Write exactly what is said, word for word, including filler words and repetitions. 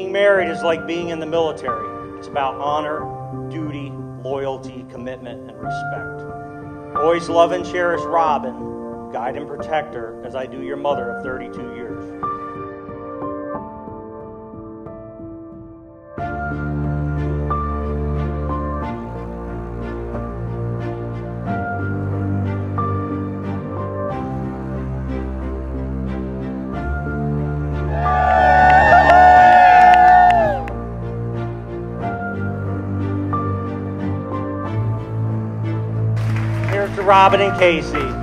Being married is like being in the military. It's about honor, duty, loyalty, commitment, and respect. Always love and cherish Robin, guide and protect her, as I do your mother of thirty-two years. Here's to Robin and Casey.